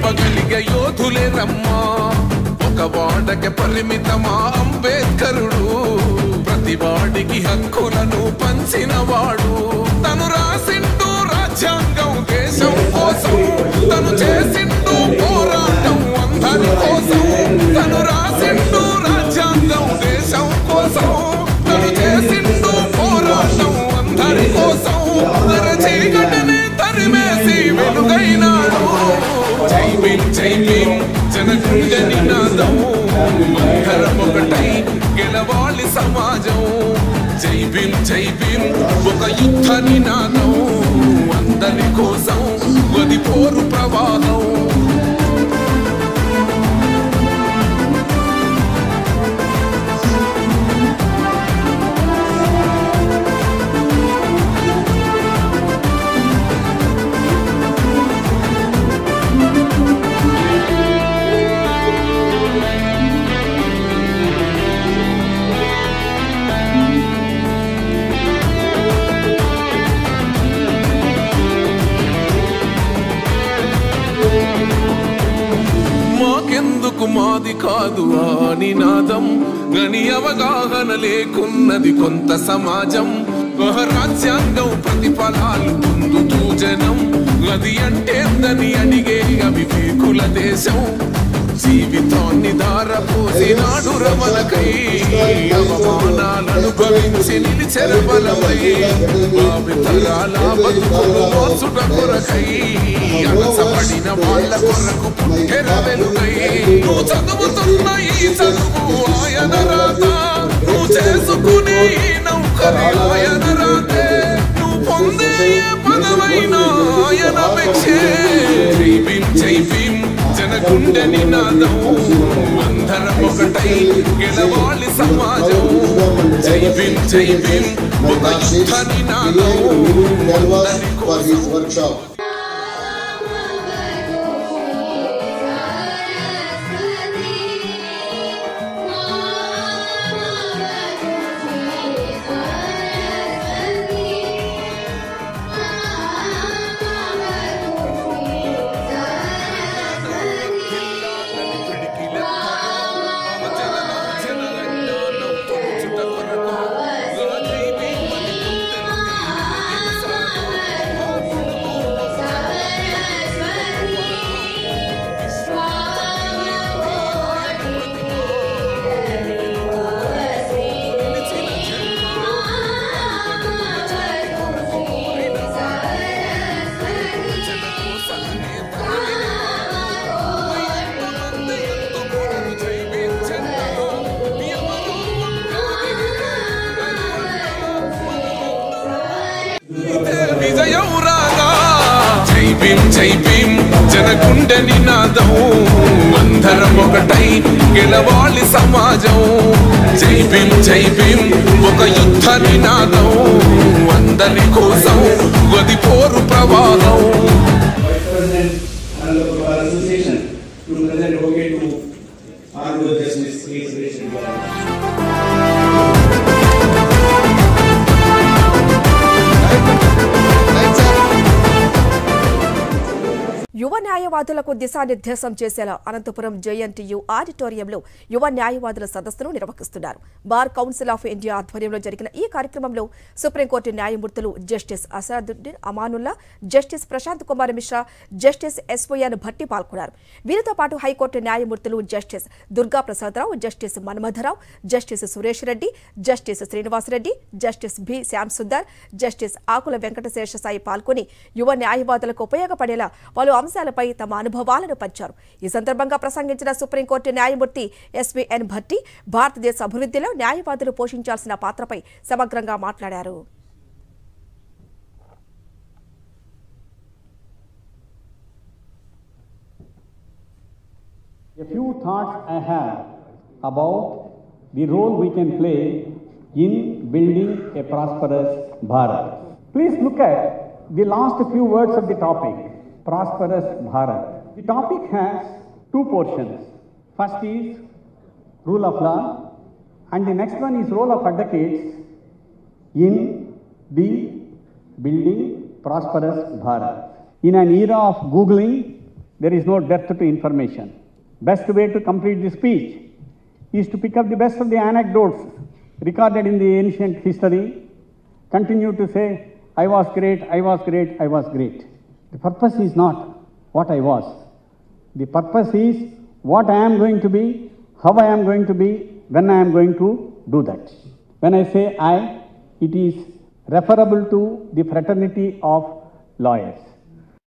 నింపగలిగే యోధులే రమ్మా ఒక వాడకి పరిమితమా అంబేద్కరుడు ప్రతి వాడికి హక్కులను పంచినవాడు తను రాసింటూ రాజ్యాంగం దేశం కోసం తను చేసింటూ పోరాటం అందరి కోసం తను రాసింటూ రాజ్యాంగం దేశం కోసం తను చేసింటూ పోరాటం అందరి కోసం తన చీకటిని తరిమేసి వెలుగైనాడు జై భీమ్ జనగుండె నినాదం అందరం ఒకటై గెలవాలి సమాజం జై భీమ్ ఒక యుద్ధ నినాదం అందరి కోసం గది పోరు ప్రవాహం మాకెందుకు మాది కాదు ఆ నినాదం గని అవగాహన లేకున్నది కొంత సమాజం రాజ్యాంగం ప్రతిఫలాలు పొందుతూ జనం అది అంటేందని అడిగే అవివేకుల దేశం జీవితాన్ని దారపోసినాడు రమణకై అవమానాలను భవించి నిలిచెర బలమై భావితరాల బతుకులు మోసుట కొరకై అలసపడిన వాళ్ళ కొరకు పుట్టెర వెలుగై నువ్వు చదువుతున్న ఈ చదువు ఆయన రాత నువ్వు చేసుకునే ఈ నౌకరి ఆయన రాతే నువ్వు పొందే పదవైన ఆయన పెంచే జై భీమ్ జనగుండె నినాదం అందరం ఒకటై గెలవాలి సమాజం జై భీమ్ ఒక యుద్ధ నినాదం అందరి కోసం విజయం రాగా జై భీమ్ జనగుండె నినాదం అందరం ఒకటై గెలవాలి సమాజం జై భీమ్ ఒక యుద్ధ నినాదం అందరి కోసం గది పోరు ప్రవాహం యువ న్యాయవాదులకు దిశానిర్దేశం చేసేలా అనంతపురం జేఎన్టీయూ ఆడిటోరియంలో యువ న్యాయవాదుల సదస్సును నిర్వహిస్తున్నారు. బార్ కౌన్సిల్ ఆఫ్ ఇండియా ఆధ్వర్యంలో జరిగిన ఈ కార్యక్రమంలో సుప్రీంకోర్టు న్యాయమూర్తులు justice Asaduddin Amanullah, justice Prashant Kumar Mishra, justice S Y N Bhatti పాల్గొన్నారు. వీరితో పాటు హైకోర్టు న్యాయమూర్తులు justice Durga Prasadarao, justice Manmatharao, justice Suresh Reddy, justice Srinivasareddy, justice B Shyam Sundar, justice Akula Venkatasesha Sai పాల్గొని యువ న్యాయవాదులకు ఉపయోగపడేలా పలు అంశాలపై తమ అనుభవాలను పంచారు. ఈ సందర్భంగా ప్రసంగించిన సుప్రీంకోర్టు న్యాయమూర్తి ఎస్వీఎన్ భట్టి భారతదేశ అభివృద్ధిలో న్యాయవాదులు పోషించాల్సిన పాత్రపై సమగ్రంగా మాట్లాడారు. A few thoughts I have about the role we can play in building a prosperous Bharat. Please look at the last few words of the topic. Prosperous Bharat. The topic has two portions. First is rule of law and the next one is role of advocates in the building prosperous Bharat. In an era of Googling, there is no depth to information. Best way to complete the speech is to pick up the best of the anecdotes recorded in the ancient history, continue to say, I was great, I was great, I was great. The purpose is not what I was. The purpose is what I am going to be, how I am going to be, when I am going to do that. When I say I, it is referable to the fraternity of lawyers.